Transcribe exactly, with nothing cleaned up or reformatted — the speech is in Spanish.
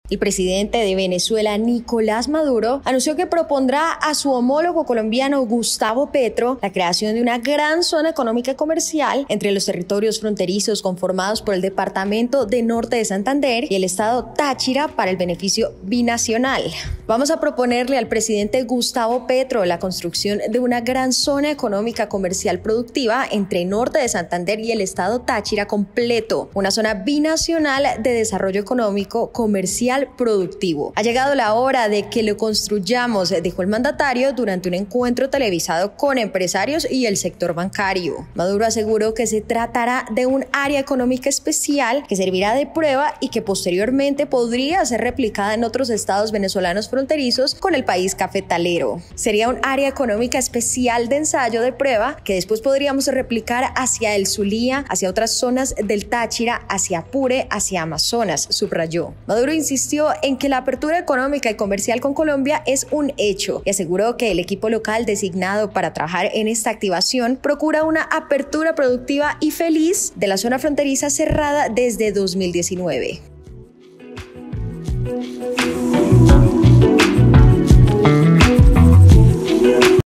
El presidente de Venezuela, Nicolás Maduro, anunció que propondrá a su homólogo colombiano Gustavo Petro la creación de una gran zona económica y comercial entre los territorios fronterizos conformados por el departamento de Norte de Santander y el estado Táchira para el beneficio binacional. Vamos a proponerle al presidente Gustavo Petro la construcción de una gran zona económica comercial productiva entre Norte de Santander y el estado Táchira completo, una zona binacional de desarrollo económico, comercial, productivo. Ha llegado la hora de que lo construyamos, dijo el mandatario durante un encuentro televisado con empresarios y el sector bancario. Maduro aseguró que se tratará de un área económica especial que servirá de prueba y que posteriormente podría ser replicada en otros estados venezolanos fronterizos con el país cafetalero. Sería un área económica especial de ensayo de prueba que después podríamos replicar hacia el Zulia, hacia otras zonas del Táchira, hacia Apure, hacia Amazonas, subrayó. Maduro insistió en que la apertura económica y comercial con Colombia es un hecho y aseguró que el equipo local designado para trabajar en esta activación procura una apertura productiva y feliz de la zona fronteriza cerrada desde dos mil diecinueve.